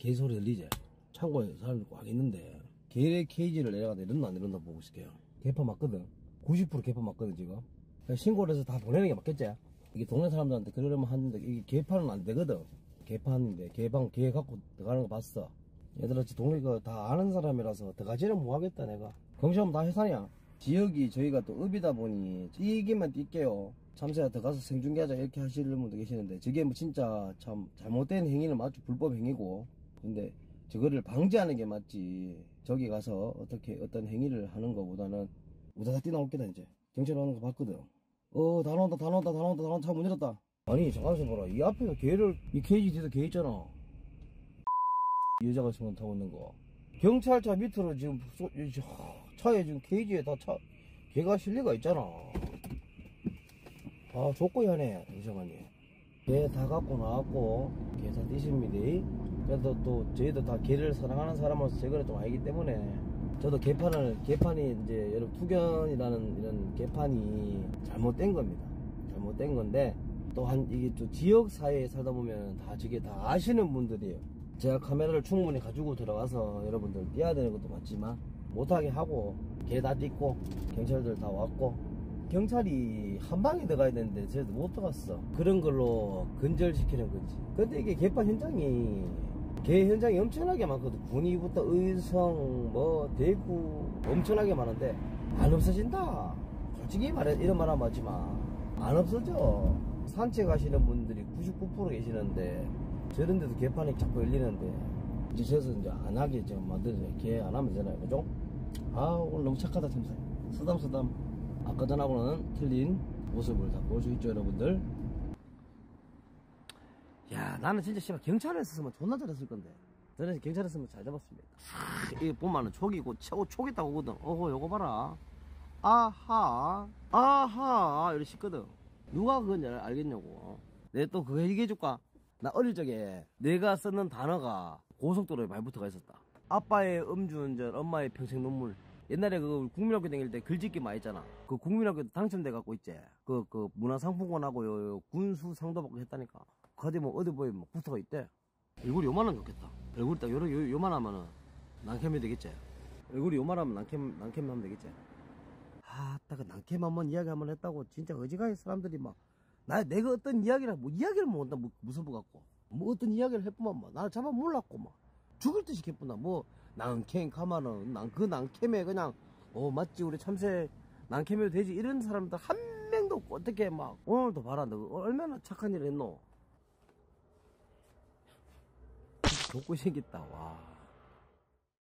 개소리 들리지? 창고에 사람들 꽉 있는데 개의 케이지를 내려가다 이런다 안 이런다 보고 있을게요. 개파 맞거든. 90% 개파 맞거든 지금. 신고를 해서 다 보내는 게 맞겠지? 이게 동네 사람들한테 그러려면 하는데 이게 개파는 안 되거든. 개파인데 개 갖고 들어가는 거 봤어. 얘들아 동네 거 다 아는 사람이라서 들어가지는 못하겠다 내가. 경찰하면 다 해산이야. 지역이 저희가 또 읍이다 보니 뛰기만 뛸게요. 참새야 들어가서 생중계하자 이렇게 하시는 분도 계시는데 저게 뭐 진짜 참 잘못된 행위는 맞죠. 불법 행위고. 근데 저거를 방지하는 게 맞지. 저기 가서 어떤 행위를 하는 거보다는 우다다 뛰어나올게다 이제. 경찰 오는 거 봤거든. 다 나온다. 차 문 열었다. 아니 잠깐만 봐라. 이 앞에서 이 케이지 뒤에서 개 있잖아. 이 여자가 지금 타고 있는 거. 경찰차 밑으로 지금 차에 지금 케이지에 다 개가 실리가 있잖아. 아 조건이 하네 이상하니. 개 다 갖고 나왔고 개 다 뛰십니다. 그래도 또 저희도 다 개를 사랑하는 사람으로서 제거를 좀 알기 때문에 저도 개판이 이제 여러분 투견이라는 이런 개판이 잘못된 겁니다. 잘못된 건데 또한 이게 또 지역 사회에 살다 보면 다 저게 다 아시는 분들이에요. 제가 카메라를 충분히 가지고 들어가서 여러분들 띄어야 되는 것도 맞지만 못하게 하고 개 다 띄고 경찰들 다 왔고 경찰이 한 방에 들어가야 되는데 저희도 못 들어갔어. 그런 걸로 근절시키는 거지. 근데 이게 개판 현장이 엄청나게 많거든. 군위부터 의성 뭐 대구 엄청나게 많은데 안 없어진다. 솔직히 말해 이런 말 하면 맞지만 안 없어져. 산책하시는 분들이 99% 계시는데 저런 데도 개판이 자꾸 열리는데 이제 저서 이제 안 하게 좀 만들어서 개 안 하면 되잖아요. 그죠? 아 오늘 너무 착하다 참새. 쓰담 아까 전하고는 틀린 모습을 다 볼 수 있죠 여러분들. 야 나는 진짜 씨발 경찰에 있었으면 존나 잘했을 건데 저는 경찰에 있으면 잘 잡았습니다. 이거 보면은 촉이고 촉 있다고 오거든. 어허 요거 봐라. 아하 이렇게 씻거든. 누가 그건지 알겠냐고. 내가 또 그거 얘기해줄까? 나 어릴 적에 내가 쓰는 단어가 고속도로에 많이 붙어가 있었다. 아빠의 음주운전, 엄마의 평생 눈물. 옛날에 그 국민학교 다닐 때 글짓기 많이 했잖아. 그 국민학교 당첨돼 갖고 있지. 그 문화상품권하고 요 군수 상도 받고 했다니까. 어디 보면 막 붙어가 있대. 얼굴이 요만한 좋겠다. 얼굴이 딱 요만하면은 난캠이 되겠지. 얼굴이 요만하면 난캠 하면 되겠지. 딱 그 난캠 한번 이야기 한번 했다고 진짜 어지간히 사람들이 막 내가 어떤 이야기를 이야기를 못 한다 무서워 갖고 어떤 이야기를 해보면 막 나를 잡아 몰랐고 막 죽을 듯이 개뿐다. 난캠 가면은 그 난캠에 그냥 맞지 우리 참새 난캠해도 되지 이런 사람들 한 명도 없고 어떻게 막 오늘도 봐라 너 얼마나 착한 일 했노. 좋고 생겼다 와.